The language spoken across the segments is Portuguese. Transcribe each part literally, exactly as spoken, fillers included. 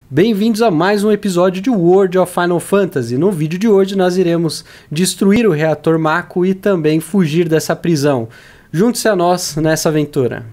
Bem-vindos a mais um episódio de World of Final Fantasy. No vídeo de hoje nós iremos destruir o reator Mako e também fugir dessa prisão. Junte-se a nós nessa aventura.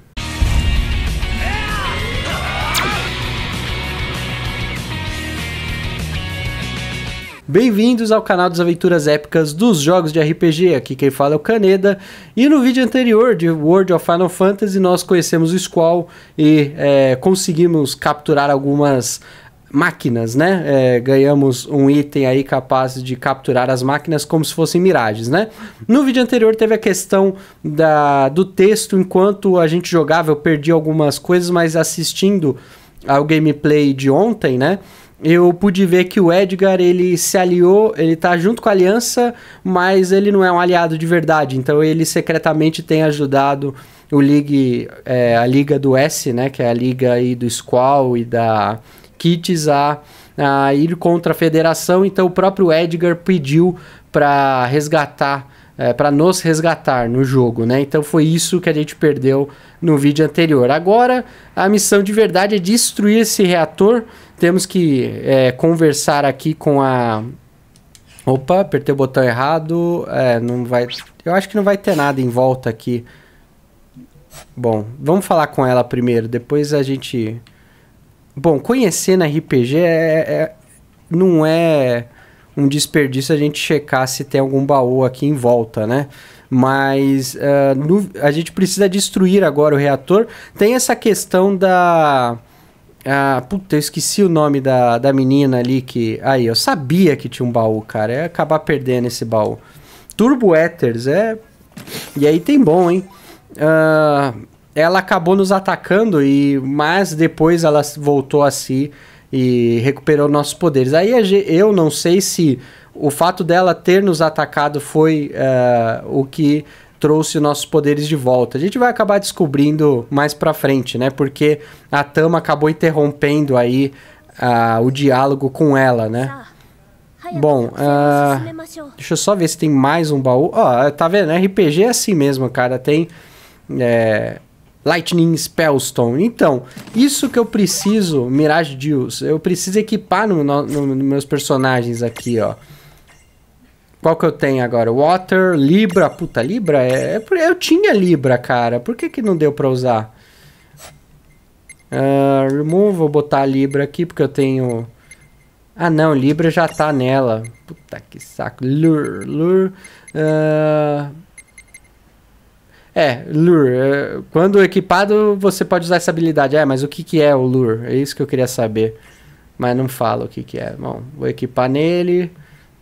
Bem-vindos ao canal das aventuras épicas dos jogos de R P G, aqui quem fala é o Caneda. E no vídeo anterior de World of Final Fantasy nós conhecemos o Squall e é, conseguimos capturar algumas máquinas, né? É, ganhamos um item aí capaz de capturar as máquinas como se fossem miragens, né? No vídeo anterior teve a questão da, do texto, enquanto a gente jogava eu perdi algumas coisas, mas assistindo ao gameplay de ontem, né? Eu pude ver que o Edgar, ele se aliou, ele tá junto com a Aliança, mas ele não é um aliado de verdade, então ele secretamente tem ajudado o League, é, a Liga do S, né, que é a Liga aí do Squall e da Kitties a, a ir contra a Federação, então o próprio Edgar pediu para resgatar, é, para nos resgatar no jogo, né, então foi isso que a gente perdeu no vídeo anterior. Agora, a missão de verdade é destruir esse reator. Temos que é, conversar aqui com a... Opa, apertei o botão errado. É, não vai... Eu acho que não vai ter nada em volta aqui. Bom, vamos falar com ela primeiro. Depois a gente... Bom, conhecer na R P G é, é... não é um desperdício a gente checar se tem algum baú aqui em volta, né? Mas uh, no... a gente precisa destruir agora o reator. Tem essa questão da... Ah, puta, eu esqueci o nome da, da menina ali que... Aí, eu sabia que tinha um baú, cara. Eu ia acabar perdendo esse baú. Turbo Ethers, é... E aí tem bom, hein? Ah, ela acabou nos atacando, e mas depois ela voltou a si e recuperou nossos poderes. Aí eu não sei se o fato dela ter nos atacado foi uh, o que... trouxe nossos poderes de volta. A gente vai acabar descobrindo mais pra frente, né? Porque a Tama acabou interrompendo aí uh, o diálogo com ela, né? Bom, uh, deixa eu só ver se tem mais um baú. Ó, tá vendo? R P G é assim mesmo, cara. Tem é, Lightning Spellstone. Então, isso que eu preciso, Mirage Deals, eu preciso equipar nos no, no, no meus personagens aqui, ó. Qual que eu tenho agora? Water, Libra. Puta, Libra é... Eu tinha Libra, cara. Por que que não deu pra usar? Uh, remove, vou botar a Libra aqui, porque eu tenho... Ah, não, Libra já tá nela. Puta que saco. Lure, Lure... Uh... É, Lure. Quando equipado, você pode usar essa habilidade. É, mas o que que é o Lure? É isso que eu queria saber. Mas não fala o que que é. Bom, vou equipar nele...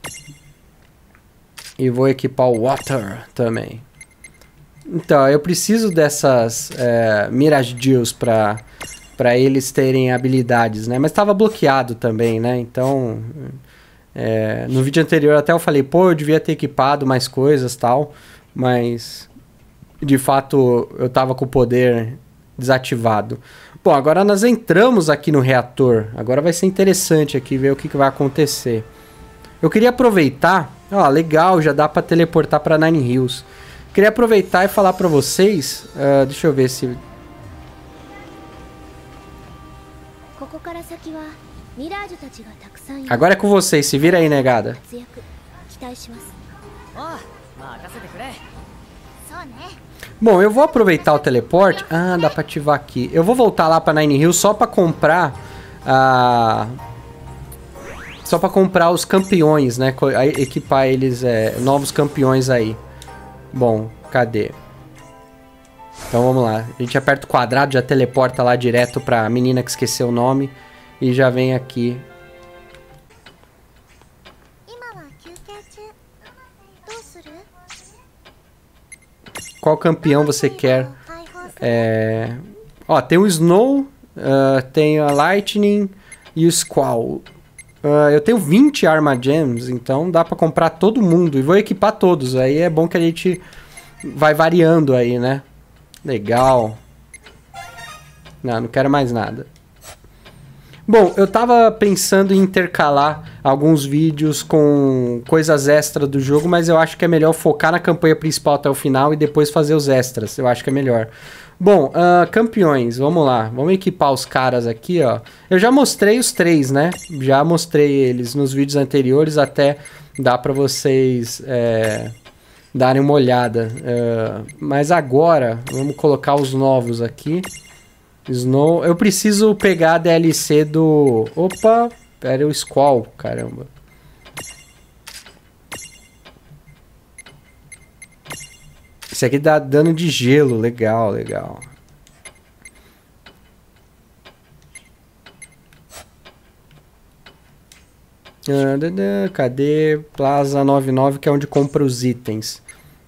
E vou equipar o Water também. Então, eu preciso dessas é, Mirage Deals para para eles terem habilidades, né? Mas estava bloqueado também, né? Então, é, no vídeo anterior até eu falei, pô, eu devia ter equipado mais coisas e tal. Mas, de fato, eu tava com o poder desativado. Bom, agora nós entramos aqui no reator. Agora vai ser interessante aqui ver o que, que vai acontecer. Eu queria aproveitar... Ó, legal, já dá pra teleportar pra Nine Hills. Queria aproveitar e falar pra vocês... Uh, deixa eu ver se... Agora é com vocês, se vira aí, negada. Bom, eu vou aproveitar o teleporte... Ah, dá pra ativar aqui. Eu vou voltar lá pra Nine Hills só pra comprar... a uh... Só pra comprar os campeões, né? Equipar eles, é, novos campeões aí. Bom, cadê? Então vamos lá. A gente aperta o quadrado, já teleporta lá direto pra menina que esqueceu o nome. E já vem aqui. Qual campeão você quer? É... Ó, tem o Snow, uh, tem a Lightning e o Squall. Uh, eu tenho vinte Arma Gems, então dá pra comprar todo mundo. E vou equipar todos. Aí é bom que a gente vai variando aí, né? Legal. Não, não quero mais nada. Bom, eu tava pensando em intercalar alguns vídeos com coisas extras do jogo, mas eu acho que é melhor focar na campanha principal até o final e depois fazer os extras. Eu acho que é melhor. Bom, uh, campeões, vamos lá. Vamos equipar os caras aqui, ó. Eu já mostrei os três, né? Já mostrei eles nos vídeos anteriores, até dá pra vocês é, darem uma olhada. Uh, mas agora, vamos colocar os novos aqui. Snow. Eu preciso pegar a D L C do... Opa! Era o Squall, caramba. Esse aqui dá dano de gelo, legal, legal. Cadê? Plaza noventa e nove, que é onde compra os itens.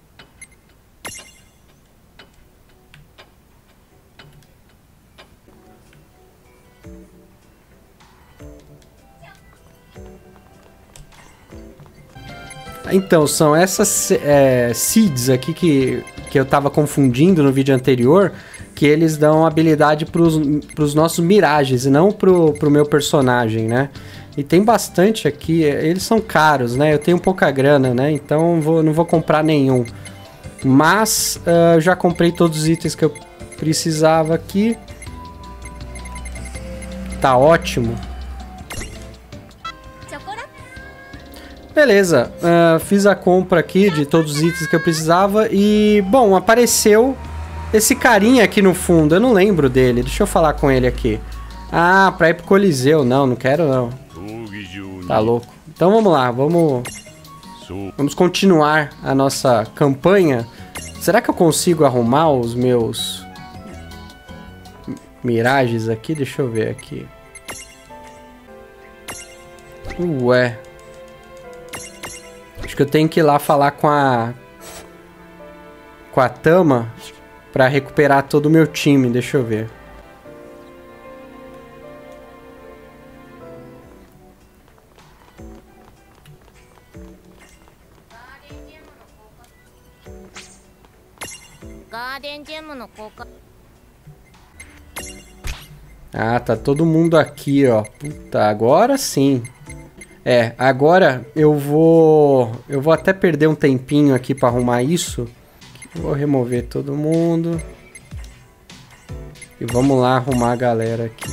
Então, são essas é, seeds aqui que, que eu tava confundindo no vídeo anterior, que eles dão habilidade pros, pros nossos mirages e não pro, pro meu personagem, né? E tem bastante aqui, eles são caros, né? Eu tenho pouca grana, né? Então vou, não vou comprar nenhum. Mas uh, já comprei todos os itens que eu precisava aqui. Tá ótimo. Beleza, uh, fiz a compra aqui de todos os itens que eu precisava e, bom, apareceu esse carinha aqui no fundo, eu não lembro dele, deixa eu falar com ele aqui. Ah, pra ir pro Coliseu, não, não quero não. Tá louco. Então vamos lá, vamos, vamos continuar a nossa campanha. Será que eu consigo arrumar os meus mirages aqui? Deixa eu ver aqui. Ué... Acho que eu tenho que ir lá falar com a... Com a Tama pra recuperar todo o meu time. Deixa eu ver. Ah, tá todo mundo aqui, ó. Puta, agora sim. É, agora eu vou... Eu vou até perder um tempinho aqui pra arrumar isso. Vou remover todo mundo. E vamos lá arrumar a galera aqui.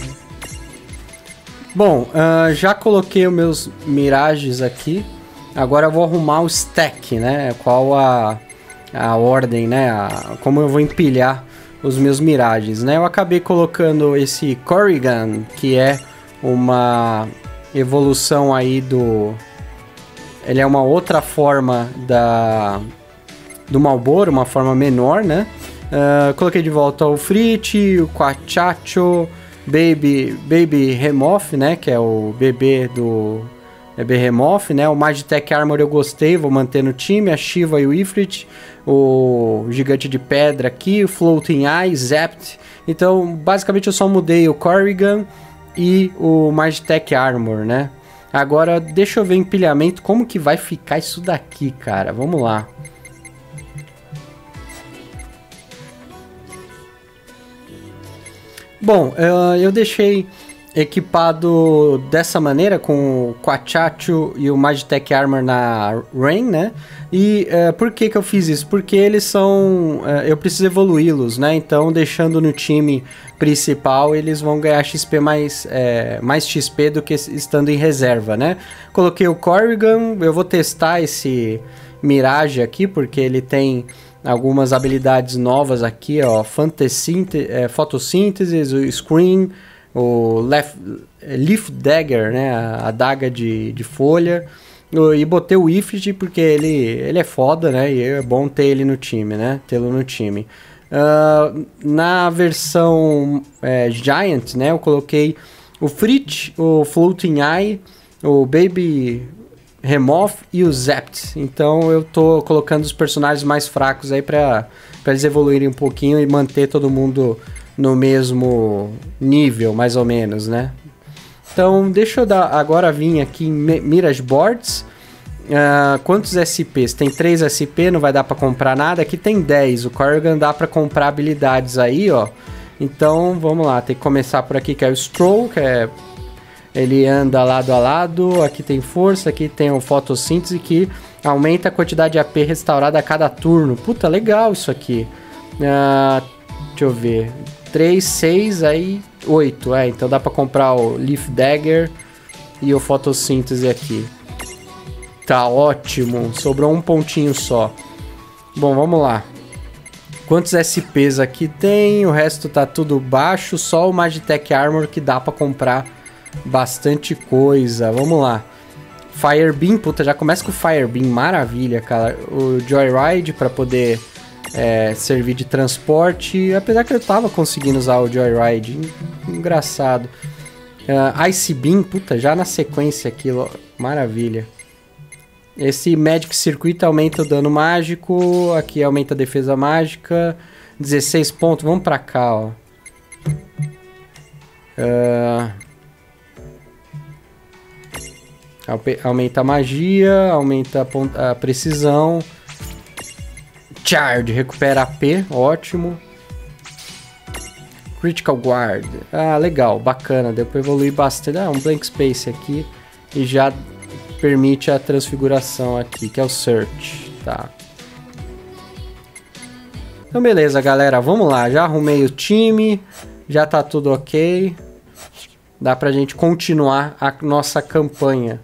Bom, uh, já coloquei os meus mirages aqui. Agora eu vou arrumar o stack, né? Qual a, a ordem, né? A, como eu vou empilhar os meus mirages, né? Eu acabei colocando esse Corrigan, que é uma... evolução aí do... Ele é uma outra forma da... do Malboro, uma forma menor, né? Uh, coloquei de volta o Frit, o Quachacho, Baby, Baby Remoth, né? Que é o bebê do... bebê Remoth, né? O Magitech Armor eu gostei, vou manter no time. A Shiva e o Ifrit. O Gigante de Pedra aqui, o Floating Eye, Zapt. Então, basicamente eu só mudei o Corrigan e o Magitech Armor, né? Agora, deixa eu ver empilhamento, como que vai ficar isso daqui, cara. Vamos lá. Bom, uh, eu deixei equipado dessa maneira, com o Quachacho e o Magitech Armor na Rain, né? E uh, por que que eu fiz isso? Porque eles são... Uh, eu preciso evoluí-los, né? Então, deixando no time principal, eles vão ganhar X P mais, é, mais X P do que estando em reserva, né? Coloquei o Corrigan, eu vou testar esse Mirage aqui, porque ele tem algumas habilidades novas aqui, ó. É, fotossíntese, o Screen, o left, Leaf Dagger, né? A adaga de, de folha. E botei o Ifrit porque ele, ele é foda, né? E é bom ter ele no time, né? Tê-lo no time. Uh, na versão é, Giant, né? Eu coloquei o Frit, o Floating Eye, o Baby Remoth e o Zapt. Então eu tô colocando os personagens mais fracos aí pra, pra eles evoluírem um pouquinho e manter todo mundo no mesmo nível, mais ou menos, né? Então deixa eu dar, agora vir aqui em Mirage Boards. Uh, quantos S Ps? Tem três S P, não vai dar pra comprar nada. Aqui tem dez. O Corrigan dá pra comprar habilidades aí, ó. Então, vamos lá. Tem que começar por aqui, que é o Stroll, que é... ele anda lado a lado. Aqui tem força, aqui tem o fotossíntese, que aumenta a quantidade de A P restaurada a cada turno. Puta, legal isso aqui. Uh, Deixa eu ver. três, seis, aí oito. É, então dá pra comprar o Leaf Dagger e o fotossíntese aqui. Tá ótimo. Sobrou um pontinho só. Bom, vamos lá. Quantos S Ps aqui tem? O resto tá tudo baixo. Só o Magitech Armor que dá pra comprar bastante coisa. Vamos lá. Fire Beam. Puta, já começa com o Fire Beam. Maravilha, cara. O Joyride pra poder é, servir de transporte. Apesar que eu tava conseguindo usar o Joyride. Engraçado. Uh, Ice Beam. Puta, já na sequência aquilo. Maravilha. Esse Magic Circuit aumenta o dano mágico. Aqui aumenta a defesa mágica. dezesseis pontos. Vamos pra cá, ó. Uh, aumenta a magia. Aumenta a, ponta, a precisão. Charge. Recupera A P. Ótimo. Critical Guard. Ah, legal. Bacana. Deu pra evoluir bastante. Ah, um Blank Space aqui. E já permite a transfiguração aqui, que é o Search, tá? Então beleza, galera, vamos lá, já arrumei o time, já tá tudo ok, dá pra gente continuar a nossa campanha.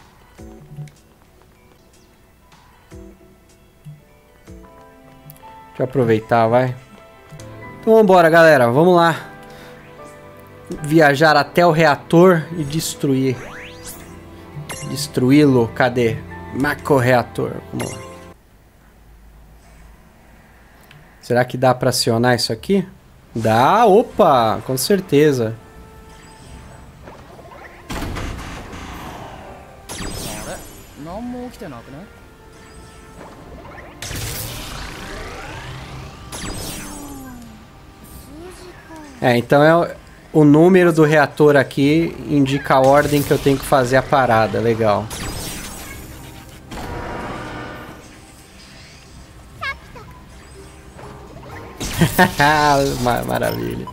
Deixa eu aproveitar, vai. Então vambora, galera, vamos lá viajar até o reator e destruir. Destruí-lo. Cadê? Macro-reator. Vamos lá. Será que dá pra acionar isso aqui? Dá! Opa! Com certeza. É, então é o... O número do reator aqui indica a ordem que eu tenho que fazer a parada. Legal. Maravilha.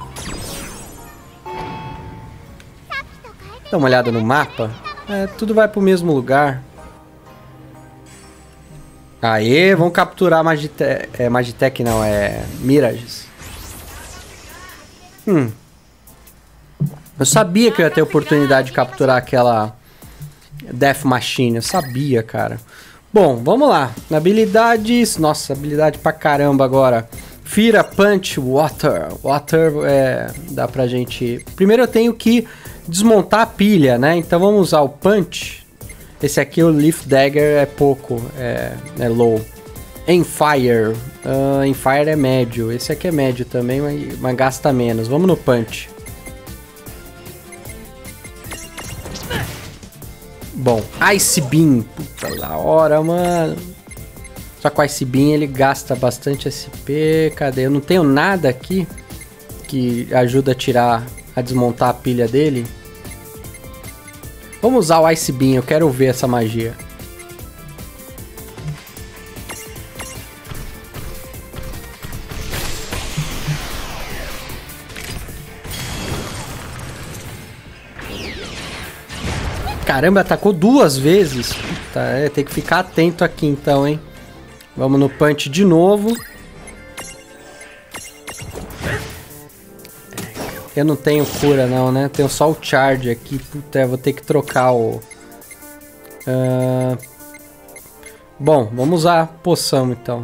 Dá uma olhada no mapa. É, tudo vai pro mesmo lugar. Aê, vamos capturar Magitech. É, Magitech não, é Mirages. Hum. Eu sabia que eu ia ter oportunidade de capturar aquela Death Machine. Eu sabia, cara. Bom, vamos lá. Habilidades. Nossa, habilidade pra caramba agora. Fira, Punch, Water. Water é, dá pra gente... Primeiro eu tenho que desmontar a pilha, né? Então vamos usar o Punch. Esse aqui, o Leaf Dagger, é pouco. É, é low. Enfire. Uh, Enfire é médio. Esse aqui é médio também, mas, mas gasta menos. Vamos no Punch. Bom, Ice Beam. Puta da hora, mano. Só que o Ice Beam ele gasta bastante S P. Cadê? Eu não tenho nada aqui que ajuda a tirar, a desmontar a pilha dele. Vamos usar o Ice Beam, eu quero ver essa magia. Caramba, atacou duas vezes. Puta, é, tem que ficar atento aqui então, hein. Vamos no Punch de novo. Eu não tenho cura não, né? Tenho só o Charge aqui. Puta, eu vou ter que trocar o... Uh... Bom, vamos usar a poção então.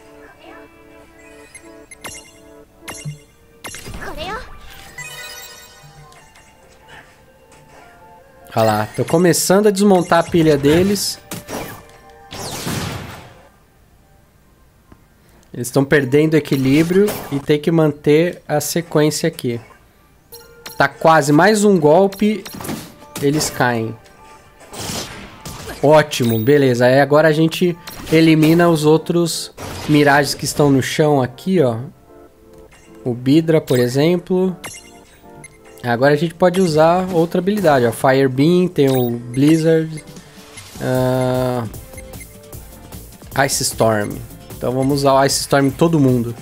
Olha lá, tô começando a desmontar a pilha deles. Eles estão perdendo equilíbrio e tem que manter a sequência aqui. Tá quase mais um golpe, eles caem. Ótimo, beleza. Aí agora a gente elimina os outros mirages que estão no chão aqui, ó. O Bidra, por exemplo. Agora a gente pode usar outra habilidade, ó. Fire Beam, tem o Blizzard. Uh, Ice Storm. Então vamos usar o Ice Storm em todo mundo.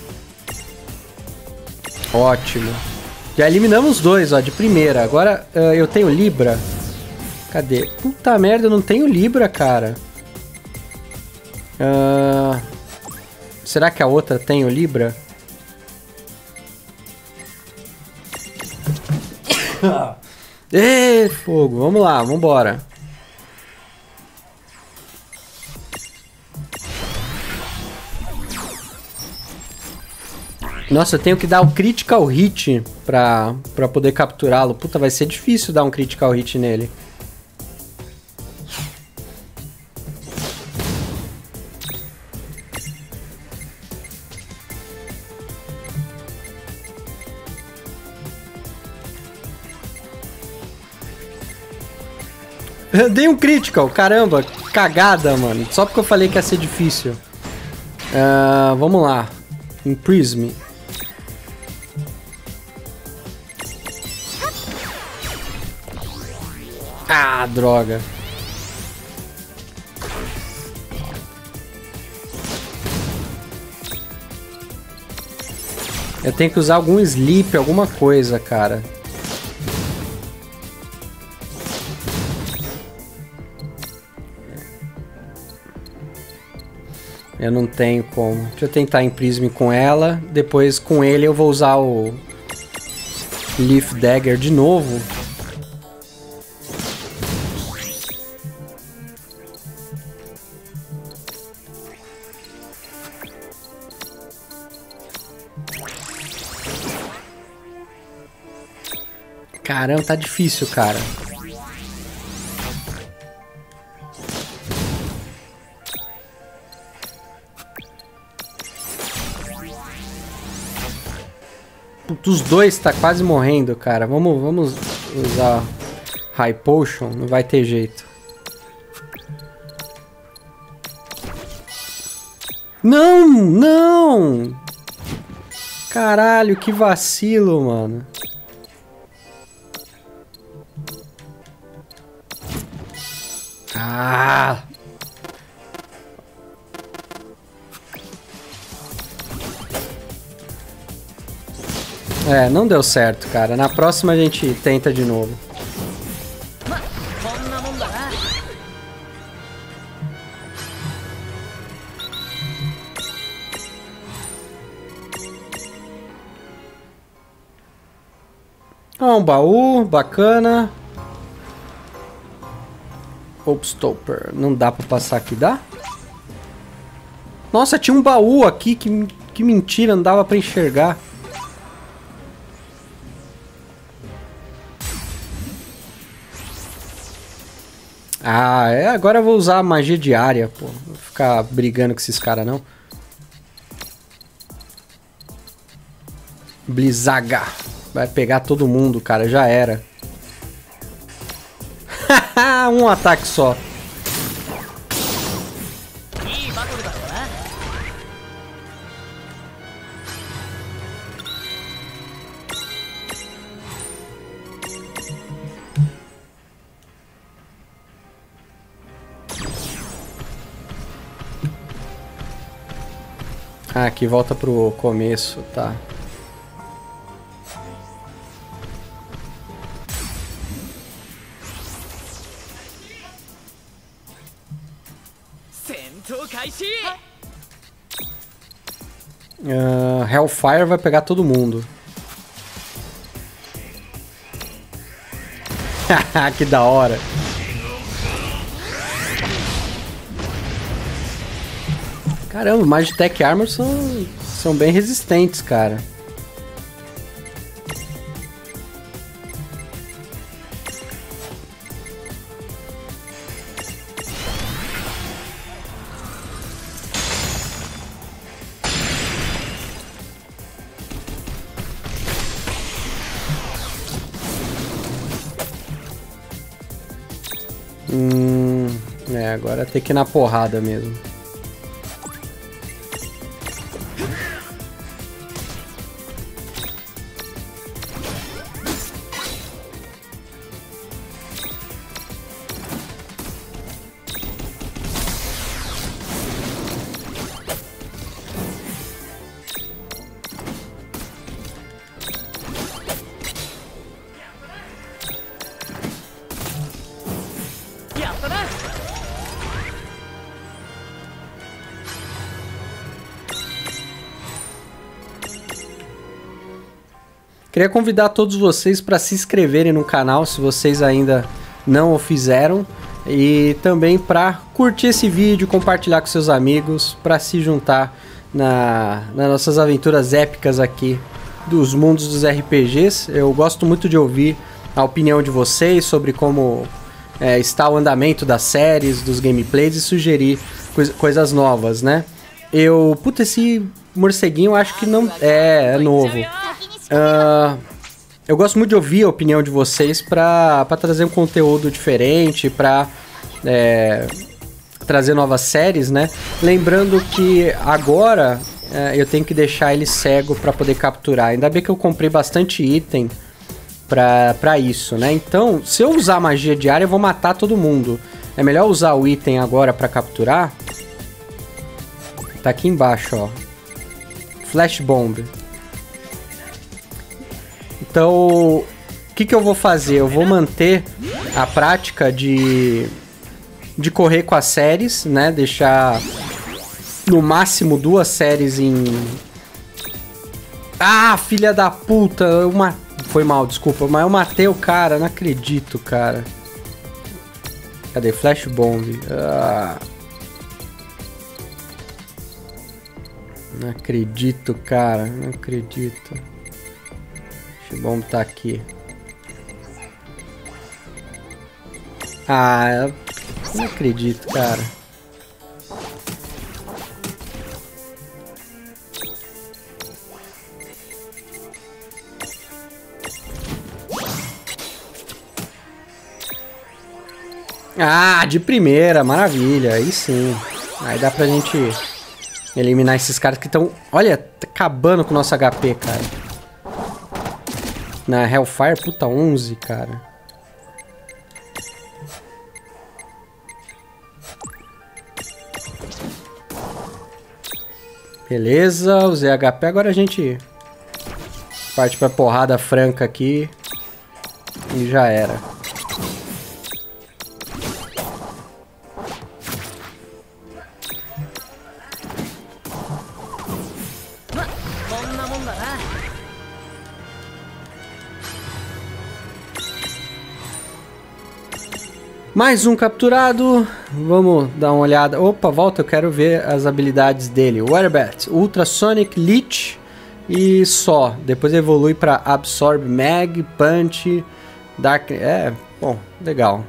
Ótimo. Já eliminamos dois, ó, de primeira. Agora uh, eu tenho Libra. Cadê? Puta merda, eu não tenho Libra, cara. Uh, será que a outra tem o Libra? Ê, fogo. Vamos lá, vambora. Nossa, eu tenho que dar o critical hit pra, pra poder capturá-lo. Puta, vai ser difícil dar um critical hit nele. Eu dei um critical, caramba, cagada, mano. Só porque eu falei que ia ser difícil. Uh, vamos lá. Imprisme. Ah, droga. Eu tenho que usar algum sleep, alguma coisa, cara. Eu não tenho como. Deixa eu tentar Imprisme com ela. Depois com ele eu vou usar o Leaf Dagger de novo. Caramba, tá difícil, cara. Os dois tá quase morrendo, cara. Vamos, vamos usar High Potion. Não vai ter jeito. Não, não! Caralho, que vacilo, mano. Ah! É, não deu certo, cara. Na próxima a gente tenta de novo. Ah, um baú, bacana. Hopstopper. Não dá pra passar aqui, dá? Nossa, tinha um baú aqui. Que, que mentira, não dava pra enxergar. Ah, é, agora eu vou usar a magia diária, pô. Não vou ficar brigando com esses caras, não. Blizzaga. Vai pegar todo mundo, cara. Já era. Um ataque só. Ah, aqui volta pro começo, tá. Uh, Hellfire vai pegar todo mundo. Que da hora. Caramba, Magitech Armor são, são bem resistentes, cara. Hum, é, agora tem que ir na porrada mesmo. Queria convidar todos vocês para se inscreverem no canal, se vocês ainda não o fizeram. E também para curtir esse vídeo, compartilhar com seus amigos, para se juntar na, nas nossas aventuras épicas aqui dos mundos dos R P Gs. Eu gosto muito de ouvir a opinião de vocês sobre como é, está o andamento das séries, dos gameplays e sugerir coisa, coisas novas, né? Eu... Puta, esse morceguinho eu acho que não... É, é novo. Uh, eu gosto muito de ouvir a opinião de vocês pra, pra trazer um conteúdo diferente, pra é, trazer novas séries, né? Lembrando que agora é, eu tenho que deixar ele cego pra poder capturar. Ainda bem que eu comprei bastante item pra, pra isso, né? Então, se eu usar magia diária, eu vou matar todo mundo. É melhor usar o item agora pra capturar. Tá aqui embaixo, ó. Flash Bomb. Então, o que, que eu vou fazer? Eu vou manter a prática de, de correr com as séries, né? Deixar no máximo duas séries em... Ah, filha da puta! Eu ma... Foi mal, desculpa, mas eu matei o cara, não acredito, cara. Cadê? Flash Bomb. Ah. Não acredito, cara, não acredito. Bom, tá aqui. Ah, eu não acredito, cara. Ah, de primeira, maravilha. Aí sim. Aí dá pra gente eliminar esses caras que estão... Olha, tá acabando com o nosso H P, cara. Na Hellfire, puta, onze, cara. Beleza, usei H P. Agora a gente parte pra porrada franca aqui. E já era. Mais um capturado. Vamos dar uma olhada. Opa, volta, eu quero ver as habilidades dele. Waterbat, Ultrasonic, Leech e só. Depois evolui para Absorb, Mag, Punch, Dark... É, bom, legal.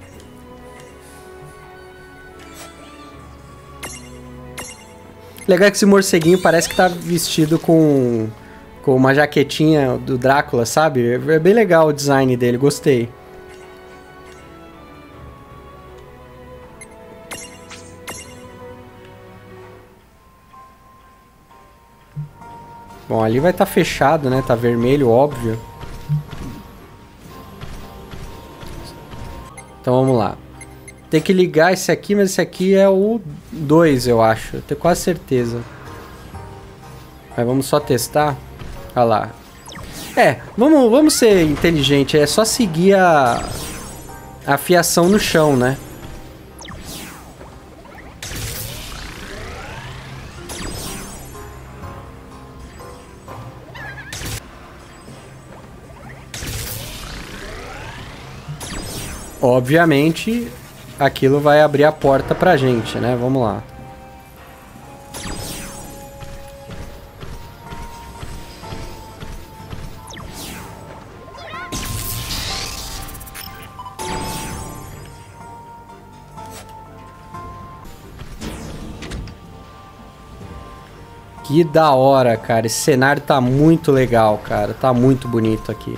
Legal que esse morceguinho parece que tá vestido com, com uma jaquetinha do Drácula, sabe? É bem legal o design dele, gostei. Bom, ali vai estar tá fechado, né? Tá vermelho, óbvio. Então vamos lá. Tem que ligar esse aqui, mas esse aqui é o dois, eu acho. Eu tenho quase certeza. Mas vamos só testar. Olha lá. É, vamos, vamos ser inteligente. É só seguir a, a fiação no chão, né? Obviamente, aquilo vai abrir a porta pra gente, né? Vamos lá. Que da hora, cara. Esse cenário tá muito legal, cara. Tá muito bonito aqui.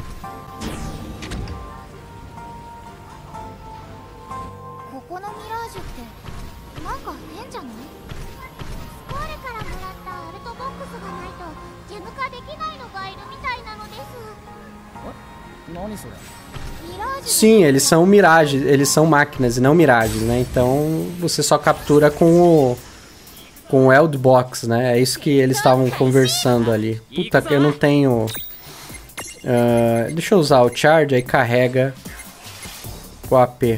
Sim, eles são Mirage, eles são máquinas e não Mirages, né? Então você só captura com o com o Eldbox, né? É isso que eles estavam conversando ali. Puta, eu não tenho... Uh, deixa eu usar o Charge, aí carrega o A P.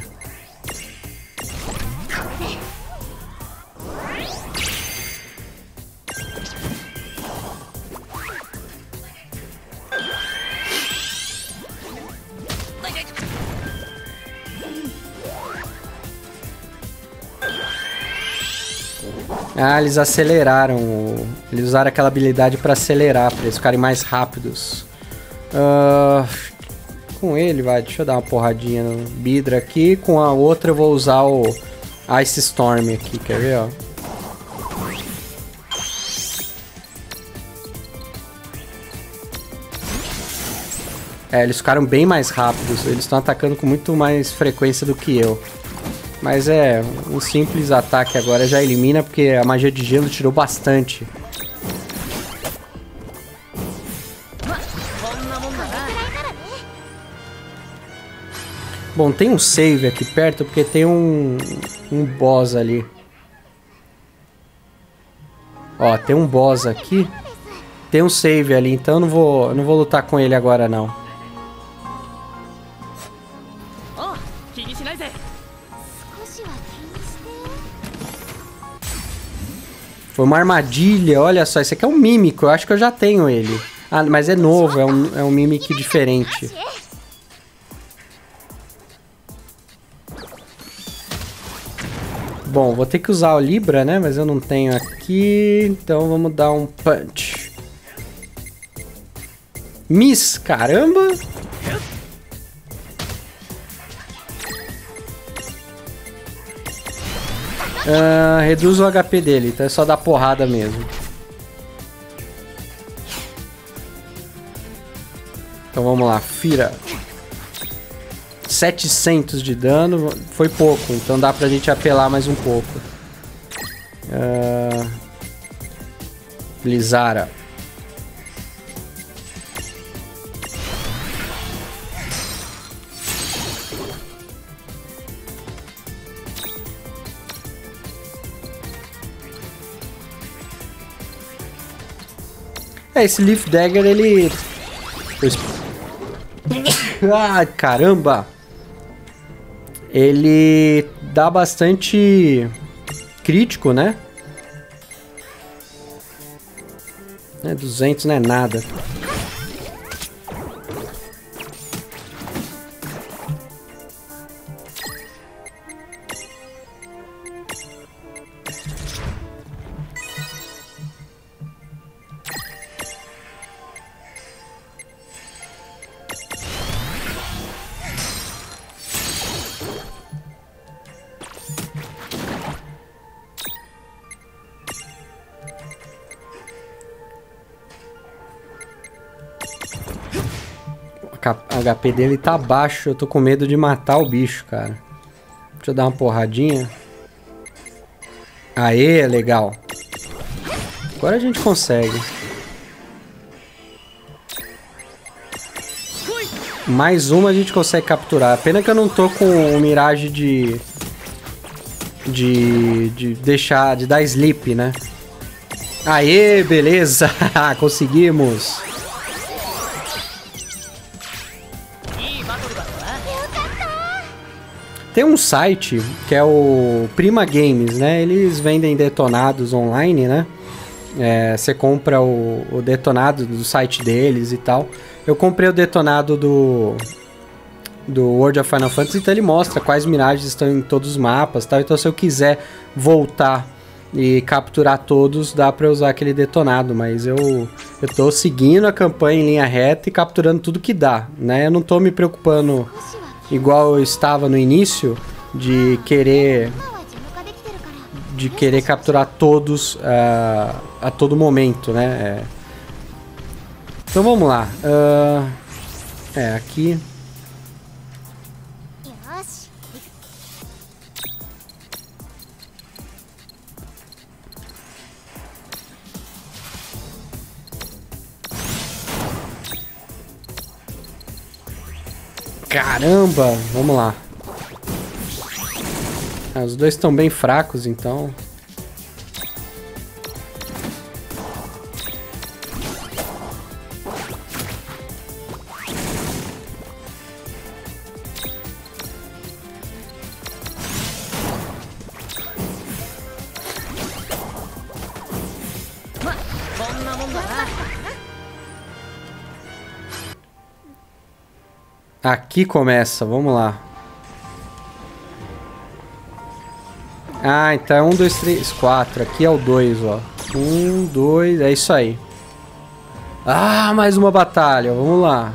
Ah, eles aceleraram. o- Eles usaram aquela habilidade pra acelerar, pra eles ficarem mais rápidos. Ah, com ele, vai. Deixa eu dar uma porradinha no Bidra aqui. Com a outra eu vou usar o Ice Storm aqui, quer ver, ó? É, eles ficaram bem mais rápidos. Eles estão atacando com muito mais frequência do que eu. Mas é, um simples ataque agora já elimina, porque a magia de gelo tirou bastante. Bom, tem um save aqui perto, porque tem um, um boss ali. Ó, tem um boss aqui. Tem um save ali, então eu não vou, eu não vou lutar com ele agora, não. Foi uma armadilha, olha só. Esse aqui é um mímico, eu acho que eu já tenho ele. Ah, mas é novo, é um, é um mímico diferente. Bom, vou ter que usar o Libra, né? Mas eu não tenho aqui. Então vamos dar um punch. Miss, caramba! Ah, reduz o H P dele, então é só dar porrada mesmo. Então vamos lá, Fira. setecentos de dano, foi pouco, então dá pra gente apelar mais um pouco. Uh, Blizzara. É, esse Leaf Dagger, ele... Ah, caramba! Ele dá bastante crítico, né? É, duzentos não é nada. O H P dele tá baixo, eu tô com medo de matar o bicho, cara. Deixa eu dar uma porradinha. Aê, legal. Agora a gente consegue. Mais uma a gente consegue capturar. Pena que eu não tô com o Mirage de... De... De deixar... De dar sleep, né? Aê, beleza. Conseguimos. Tem um site que é o Prima Games, né? Eles vendem detonados online, né? É, você compra o, o detonado do site deles e tal. Eu comprei o detonado do, do World of Final Fantasy, então ele mostra quais miragens estão em todos os mapas e tal. Então se eu quiser voltar e capturar todos, dá pra usar aquele detonado. Mas eu, eu tô seguindo a campanha em linha reta e capturando tudo que dá, né? Eu não tô me preocupando... Igual eu estava no início, de querer de querer capturar todos uh, a todo momento, né? É. Então vamos lá. Uh, é, aqui. Caramba! Vamos lá. Ah, os dois estão bem fracos, então... Aqui começa, vamos lá. Ah, então é um, dois, três, quatro. Aqui é o dois, ó. Um, dois, é isso aí. Ah, mais uma batalha. Vamos lá.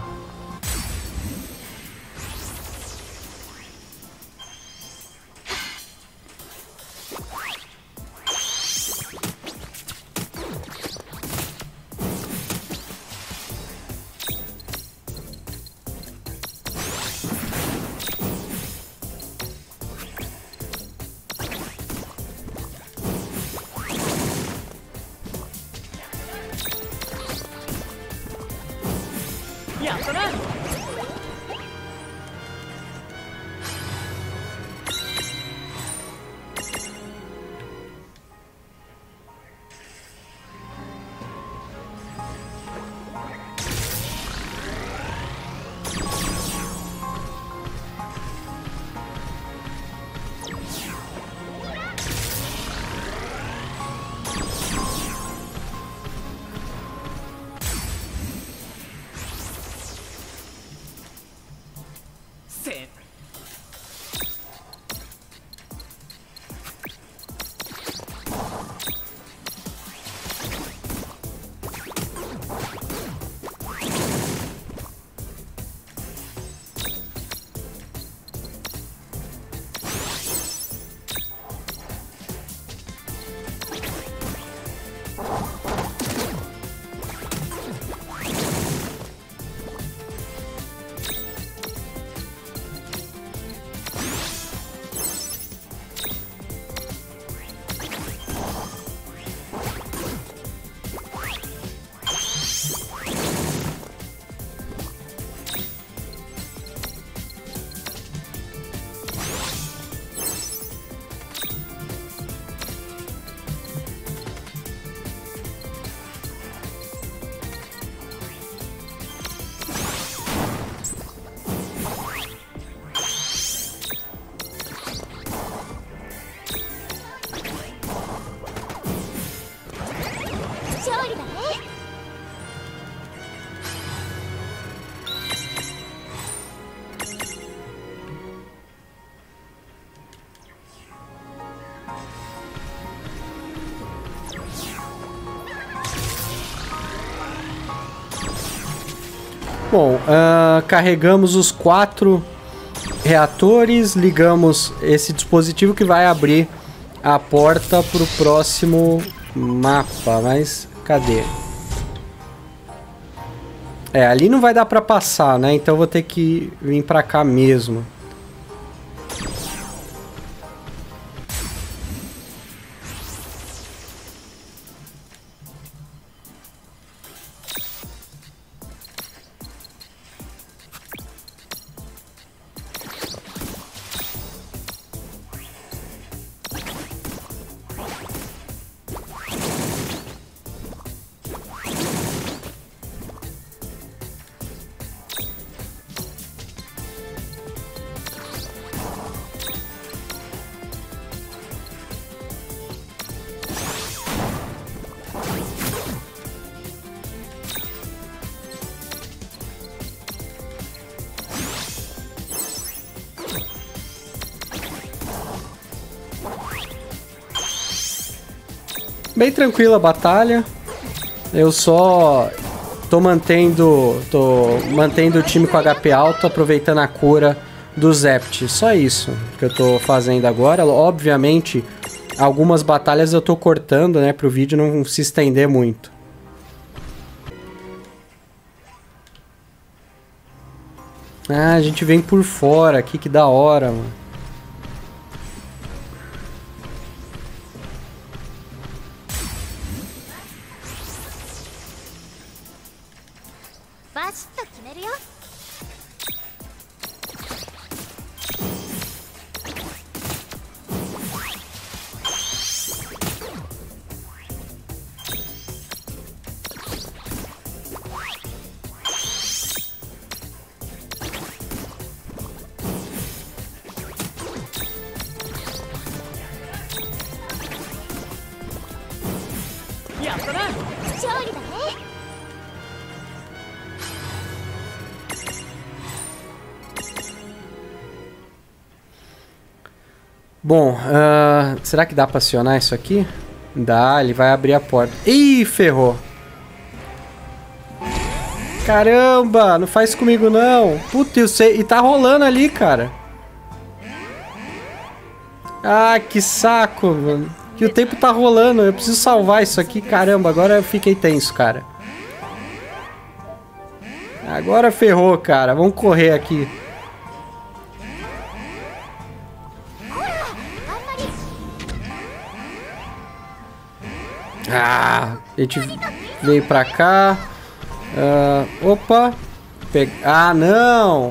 Bom, uh, carregamos os quatro reatores, ligamos esse dispositivo que vai abrir a porta para o próximo mapa, mas cadê? É, ali não vai dar para passar, né? Então eu vou ter que vir para cá mesmo. Bem tranquila a batalha. Eu só tô mantendo, tô mantendo o time com H P alto, aproveitando a cura do Zept. Só isso que eu tô fazendo agora. Obviamente, algumas batalhas eu tô cortando, né, pro vídeo não se estender muito. Ah, a gente vem por fora aqui, que da hora, mano. Bom, uh, será que dá pra acionar isso aqui? Dá, ele vai abrir a porta. Ih, ferrou. Caramba, não faz comigo não. Puta, eu sei. E tá rolando ali, cara. Ah, que saco, mano. Que o tempo tá rolando. Eu preciso salvar isso aqui. Caramba, agora eu fiquei tenso, cara. Agora ferrou, cara. Vamos correr aqui. Ah, a gente veio pra cá. Uh, opa. Pe... Ah, não.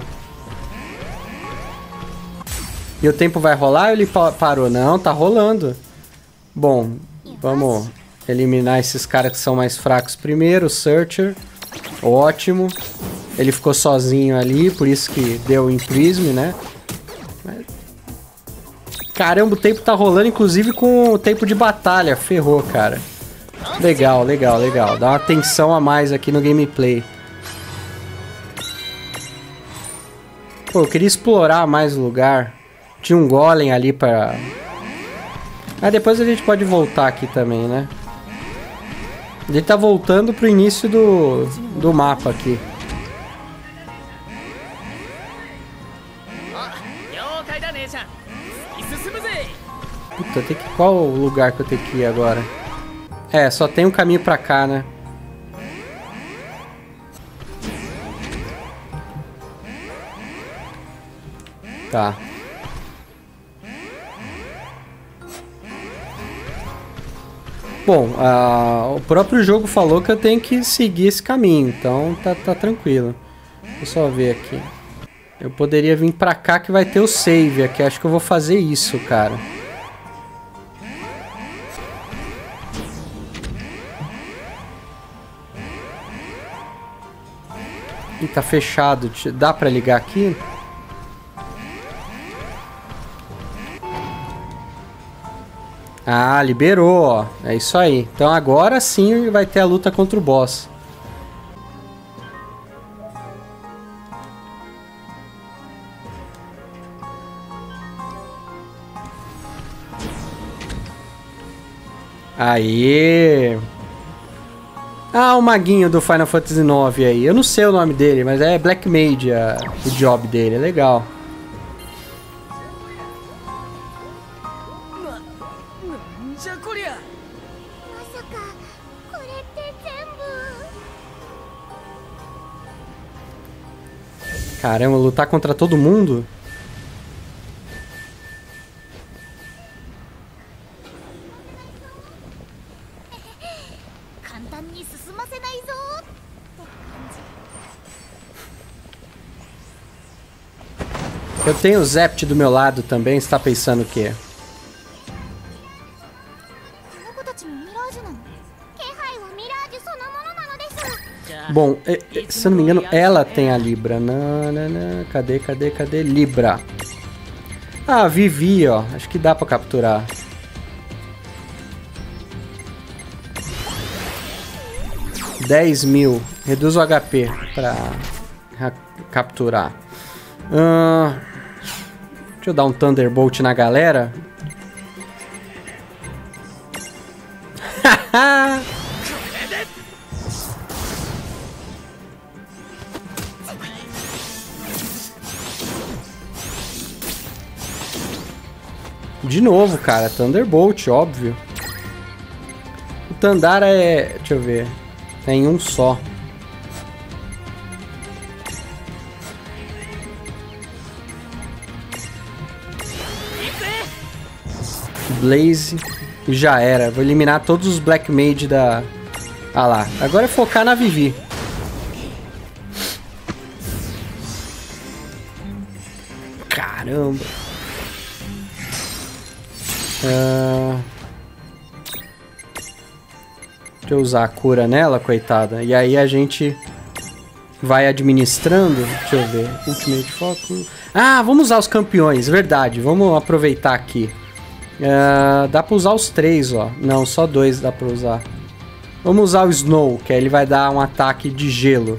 E o tempo vai rolar ou ele parou? Não, tá rolando. Bom, vamos eliminar esses caras que são mais fracos primeiro. Searcher. Ótimo. Ele ficou sozinho ali, por isso que deu o Imprism, né? Mas... Caramba, o tempo tá rolando, inclusive com o tempo de batalha. Ferrou, cara. Legal, legal, legal. Dá uma tensão a mais aqui no gameplay. Pô, eu queria explorar mais o lugar. Tinha um golem ali pra... Ah, depois a gente pode voltar aqui também, né? Ele tá voltando pro início do, do mapa aqui. Puta, tem que... qual o lugar que eu tenho que ir agora? É, só tem um caminho pra cá, né? Tá. Bom, uh, o próprio jogo falou que eu tenho que seguir esse caminho, então tá, tá tranquilo. Deixa eu só ver aqui. Eu poderia vir pra cá que vai ter o save aqui. Acho que eu vou fazer isso, cara. Ih, tá fechado. Dá pra ligar aqui? Ah, liberou, ó. É isso aí. Então agora sim vai ter a luta contra o boss. Aê! Ah, o maguinho do Final Fantasy nove aí. Eu não sei o nome dele, mas é Black Mage a, o job dele. É legal. Caramba, lutar contra todo mundo? Eu tenho o Zept do meu lado também, você tá pensando o quê? Bom, se eu não me engano, ela tem a Libra. Não, não, não. Cadê, cadê, cadê? Libra. Ah, Vivi, ó. Acho que dá pra capturar. dez mil. Reduz o H P pra capturar. Uh, deixa eu dar um Thunderbolt na galera. De novo, cara. Thunderbolt, óbvio. O Tandara é... Deixa eu ver. É em um só. Blaze. E já era. Vou eliminar todos os Black Mage da... Ah lá. Agora é focar na Vivi. Caramba. Uh... Deixa eu usar a cura nela, coitada. E aí a gente vai administrando. Deixa eu ver. Ultimate Focus. Ah, vamos usar os campeões. Verdade. Vamos aproveitar aqui. Uh, dá pra usar os três, ó. Não, só dois dá pra usar. Vamos usar o Snow, que aí ele vai dar um ataque de gelo.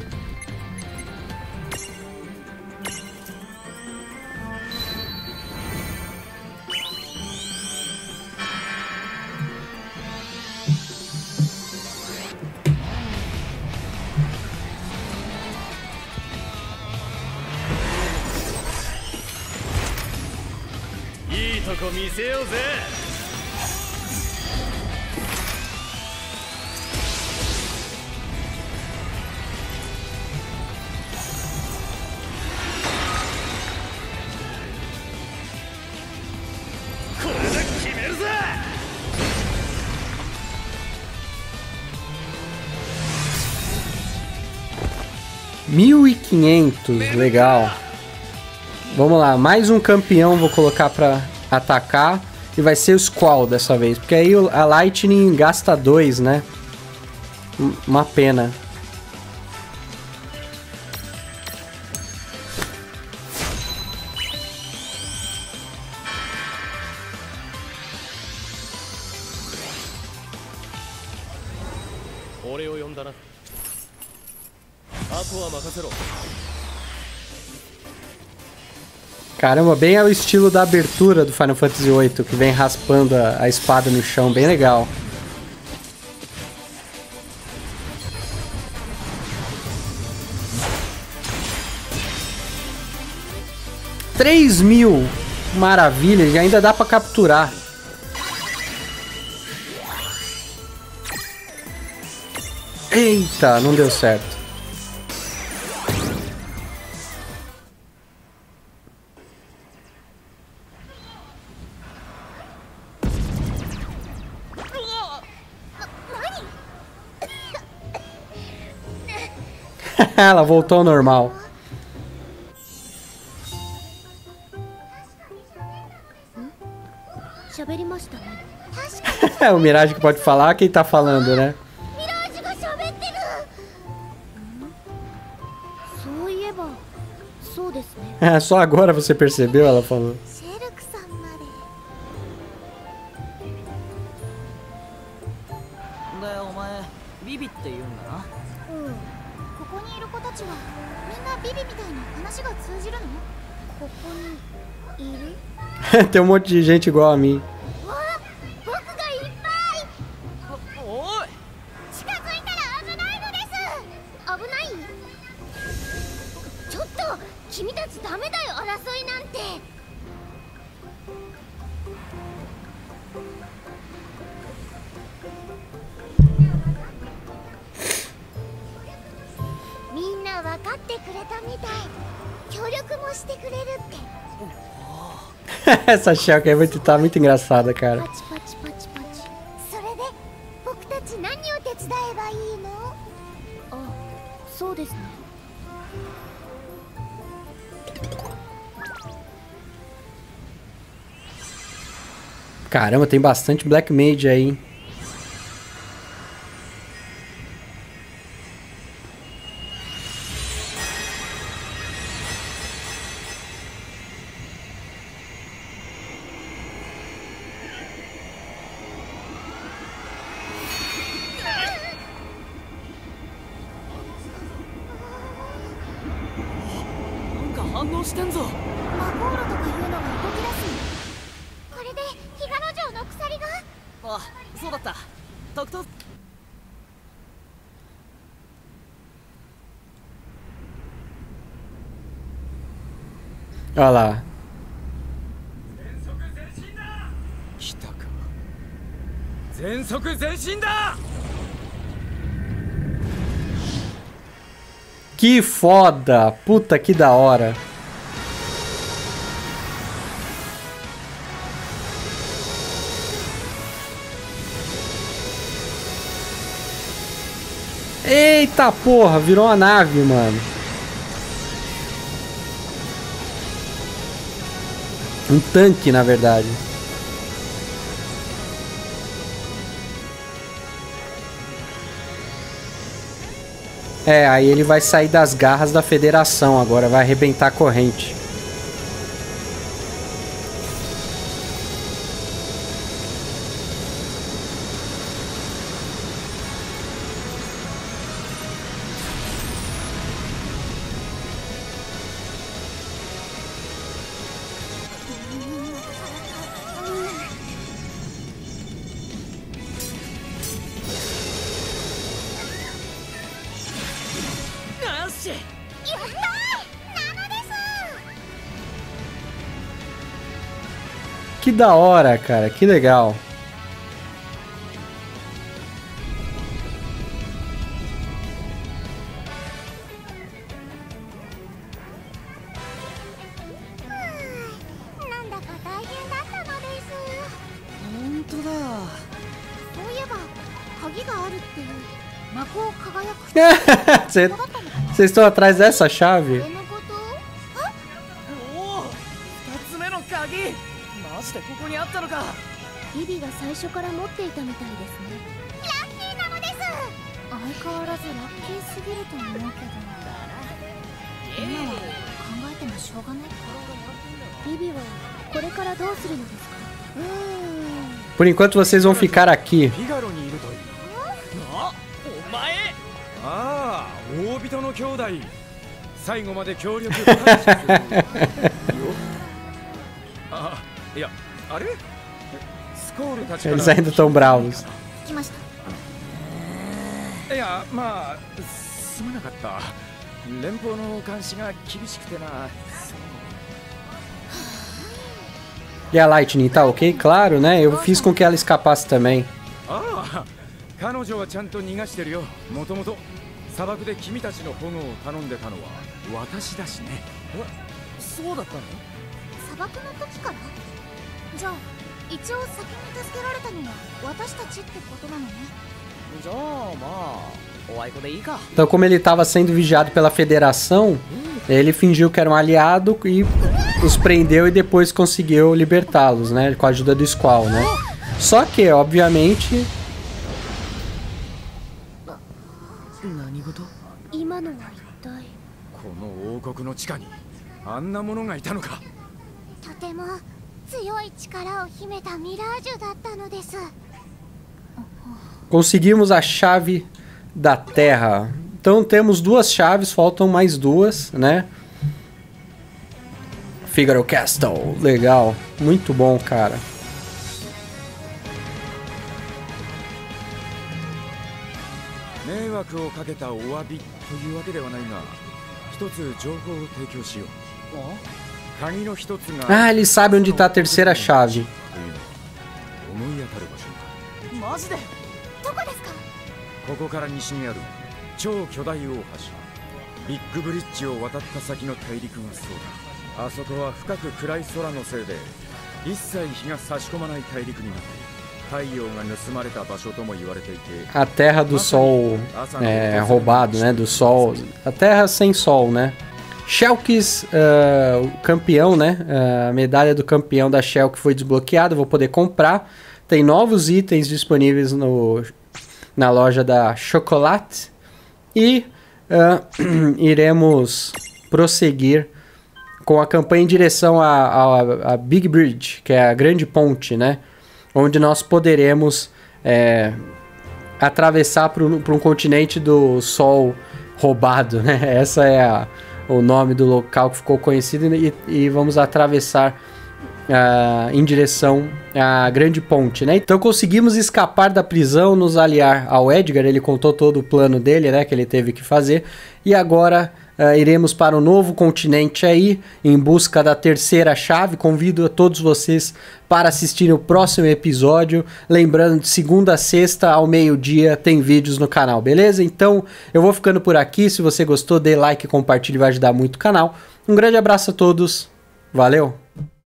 いいとこ見せようぜ。これで決めるぜ。 mil e quinhentos, legal. Vamos lá, mais um campeão vou colocar pra atacar. E vai ser o Squall dessa vez. Porque aí a Lightning gasta dois, né? Uma pena. Caramba, bem é o estilo da abertura do Final Fantasy oito, que vem raspando a, a espada no chão, bem legal. três mil! Maravilha, e ainda dá pra capturar. Eita, não deu certo. Ela voltou ao normal. É o Mirage que pode falar, quem tá falando, né? É, só agora você percebeu, ela falou. Tem um monte de gente igual a mim. Essa Shell é muito, tá muito engraçada, cara. Caramba, tem bastante Black Mage aí, hein? Olha lá. Que foda! Puta que da hora! Eita porra, virou uma nave, mano. Um tanque, na verdade. É, aí ele vai sair das garras da Federação agora, vai arrebentar a corrente. Que da hora, cara. Que legal. Vocês estão atrás dessa chave? ビビが最初から持っていたみたいですね。ラッキーなのです。相変わらずラッキーすぎると思うけど、今は考えてもしょうがないか。ビビはこれからどうするのですか？うーん。 Por enquanto vocês vão ficar aqui. ああ、大人の兄弟。最後まで協力。あ、いや、あれ？ Eles ainda estão bravos. いや、まあ、すまなかった。連邦の監視が厳しくてな。 E a Lightning tá ok? Claro, né? Eu fiz com que ela escapasse também. ああ、彼女はちゃんと逃がしてるよ。もともと砂漠で君たちの保護を頼んでたのは私だしね。そうだったの？ 砂漠の時から？じゃあ 一応先に助けられたのは私たちってことなのね。じゃあまあお相手でいいか。 Então, como ele estava sendo vigiado pela Federação, ele fingiu que era um aliado e os prendeu e depois conseguiu libertá-los, né, com a ajuda do Squall, né? Só que, obviamente, 今のは一体この王国の地下にあんなものがいたのか。 とても 強い力を秘めたミラージュだったのです。 Conseguimos a chave da Terra. Então temos duas chaves, faltam mais duas, né? Figaro Castle, legal, muito bom, cara. 迷惑をかけたお詫びというわけではないが、一つ情報を提供しよう。 Ah, ele sabe onde está a terceira chave. ここから西にある超巨大大橋、ビッグブリッジを渡った先の大陸がそうだ。あそこは深く暗い空のせいで一切日が差し込まない大陸になっている。太陽が盗まれた場所とも言われていて、 A terra do sol é, roubado, né? Do sol. A terra sem sol, né? Shulk's, uh, o campeão, né? Uh, a medalha do campeão da Shulk foi desbloqueada. Vou poder comprar. Tem novos itens disponíveis no, na loja da Chocolate. E uh, iremos prosseguir com a campanha em direção a, a, a Big Bridge, que é a grande ponte, né? Onde nós poderemos é, atravessar para um continente do sol roubado, né? Essa é a... o nome do local que ficou conhecido, e, e vamos atravessar uh, em direção à grande ponte, né? Então conseguimos escapar da prisão, nos aliar ao Edgar. Ele contou todo o plano dele, né, que ele teve que fazer, e agora uh, iremos para um novo continente aí, em busca da terceira chave. Convido a todos vocês para assistirem o próximo episódio. Lembrando, de segunda a sexta ao meio-dia tem vídeos no canal, beleza? Então eu vou ficando por aqui. Se você gostou, dê like, compartilhe, vai ajudar muito o canal. Um grande abraço a todos, valeu!